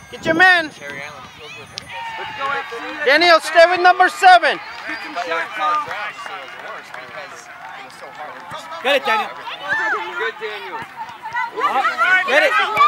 Get your man. Daniel, stay with number 7. Get it, Daniel. Good, Daniel. Get it.